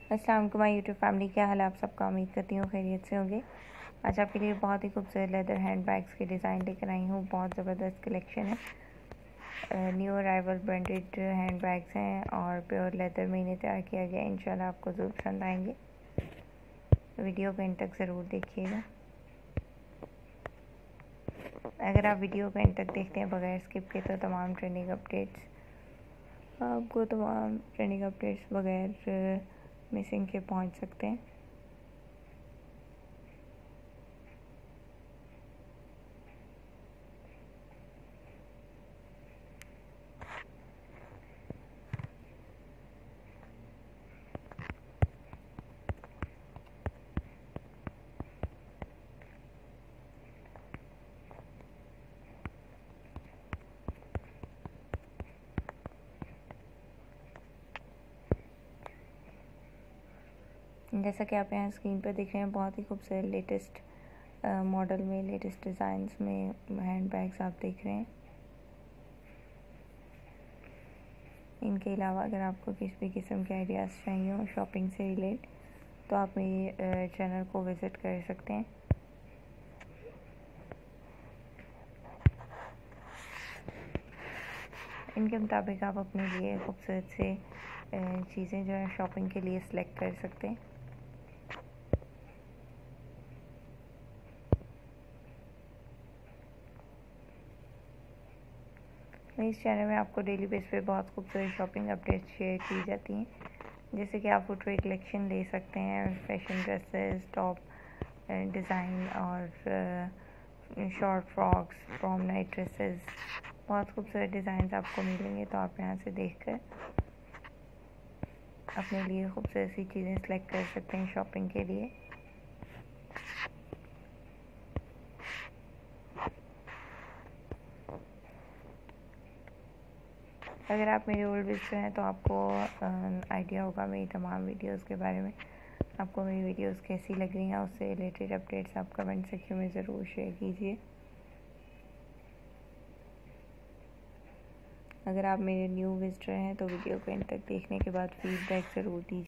अस्सलाम वालेकुम my YouTube family, क्या हाल है आप सबका। उम्मीद करती हूँ खैरियत से होंगे। आज आपके लिए बहुत ही खूबसूरत लेदर हैंड बैग्स के डिज़ाइन लेकर आई हूँ। बहुत ज़बरदस्त कलेक्शन है। New arrival branded hand bags हैं और प्योर लेदर में इन्हें तैयार किया गया है। इंशाल्लाह आपको ज़रूर पसंद आएंगे। वीडियो को एंड तक ज़रूर देखिएगा। अगर आप वीडियो को एंड तक देखते हैं बगैर स्किप के तो तमाम ट्रेंडिंग अपडेट्स बगैर मिसिंग के पहुंच सकते हैं। जैसा कि आप यहाँ स्क्रीन पर देख रहे हैं, बहुत ही खूबसूरत लेटेस्ट मॉडल में, लेटेस्ट डिज़ाइंस में हैंड बैग्स आप देख रहे हैं। इनके अलावा अगर आपको किसी भी किस्म के आइडियाज़ चाहिए हो शॉपिंग से रिलेट, तो आप मेरे चैनल को विज़िट कर सकते हैं। इनके मुताबिक आप अपने लिए खूबसूरत से चीज़ें जो है शॉपिंग के लिए सिलेक्ट कर सकते हैं। इस चैनल में आपको डेली बेस पे बहुत खूबसूरत शॉपिंग अपडेट्स शेयर की जाती हैं, जैसे कि आप फुटवेयर कलेक्शन ले सकते हैं, फैशन ड्रेसेस, टॉप डिज़ाइन और short frocks, from night dresses. बहुत खूबसूरत डिज़ाइन आपको मिलेंगे, तो आप यहाँ से देखकर अपने लिए खूबसूरत सी चीज़ें सेलेक्ट कर सकते हैं शॉपिंग के लिए। अगर आप मेरे ओल्ड विजिटर हैं तो आपको आइडिया होगा मेरी तमाम वीडियोस के बारे में। आपको मेरी वीडियोस कैसी लग रही हैं, उससे रिलेटेड अपडेट्स आप कमेंट सेक्शन में ज़रूर शेयर कीजिए। अगर आप मेरे न्यू विजिटर हैं तो वीडियो को एंड तक देखने के बाद फीडबैक ज़रूर दीजिए।